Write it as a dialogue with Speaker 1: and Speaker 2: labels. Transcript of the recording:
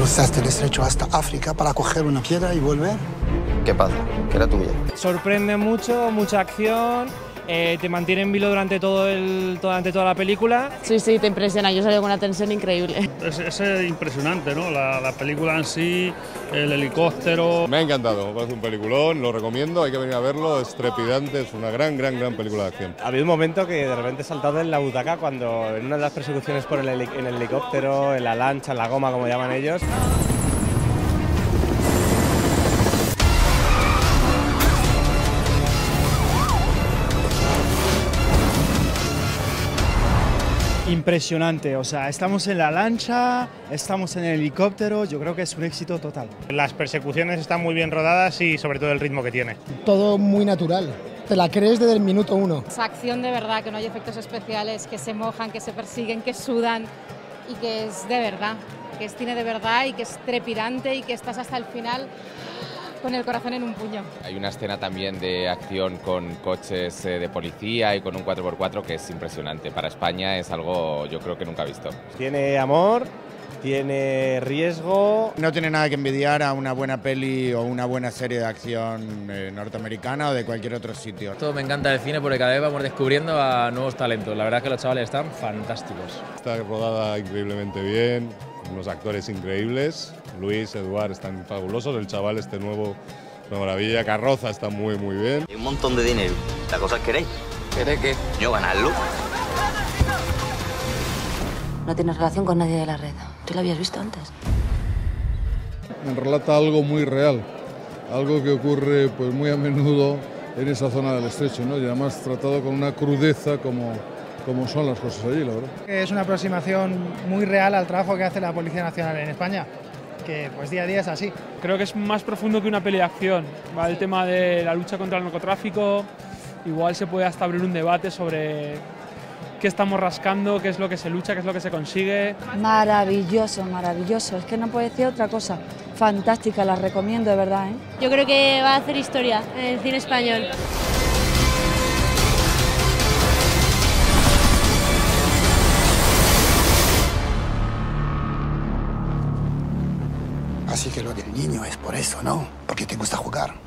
Speaker 1: Cruzaste el estrecho hasta África para coger una piedra y volver.
Speaker 2: ¿Qué pasa? ¿Qué era tuya?
Speaker 3: Sorprende mucho, mucha acción, te mantiene en vilo durante toda la película.
Speaker 4: Sí, te impresiona, yo salí con una tensión increíble.
Speaker 5: Es impresionante, ¿no? La película en sí, el helicóptero.
Speaker 6: Me ha encantado, me parece un peliculón, lo recomiendo, hay que venir a verlo, es trepidante, es una gran película de acción.
Speaker 7: Ha habido un momento que de repente he saltado en la butaca cuando en una de las persecuciones en el helicóptero, en la lancha, en la goma, como llaman ellos.
Speaker 8: Impresionante, o sea, estamos en la lancha, estamos en el helicóptero, yo creo que es un éxito total.
Speaker 3: Las persecuciones están muy bien rodadas y sobre todo el ritmo que tiene.
Speaker 9: Todo muy natural, te la crees desde el minuto 1.
Speaker 4: Es acción de verdad, que no hay efectos especiales, que se mojan, que se persiguen, que sudan y que es de verdad, que es cine de verdad y que es trepidante y que estás hasta el final con el corazón en un puño.
Speaker 2: Hay una escena también de acción con coches de policía y con un 4x4 que es impresionante. Para España es algo yo creo que nunca visto.
Speaker 7: Tiene amor, tiene riesgo.
Speaker 10: No tiene nada que envidiar a una buena peli o una buena serie de acción norteamericana o de cualquier otro sitio.
Speaker 11: Todo me encanta el cine porque cada vez vamos descubriendo a nuevos talentos. La verdad es que los chavales están fantásticos.
Speaker 6: Está rodada increíblemente bien, unos actores increíbles, Luis, Eduard están fabulosos, el chaval este nuevo, una maravilla, Carroza está muy bien.
Speaker 12: Hay un montón de dinero, la cosa es queréis.
Speaker 2: ¿Querés qué?
Speaker 12: Yo ganarlo.
Speaker 4: No tienes relación con nadie de la red, ¿tú la habías visto antes?
Speaker 13: Relata algo muy real, algo que ocurre pues muy a menudo en esa zona del estrecho, ¿no? Y además tratado con una crudeza como son las cosas allí, la verdad.
Speaker 8: Es una aproximación muy real al trabajo que hace la Policía Nacional en España, que pues día a día es así.
Speaker 3: Creo que es más profundo que una peli de acción, ¿vale? El tema de la lucha contra el narcotráfico, igual se puede hasta abrir un debate sobre qué estamos rascando, qué es lo que se lucha, qué es lo que se consigue.
Speaker 4: Maravilloso, es que no puedo decir otra cosa. Fantástica, la recomiendo de verdad, ¿eh?
Speaker 14: Yo creo que va a hacer historia en el cine español.
Speaker 1: Así que lo del niño es por eso, ¿no? Porque te gusta jugar.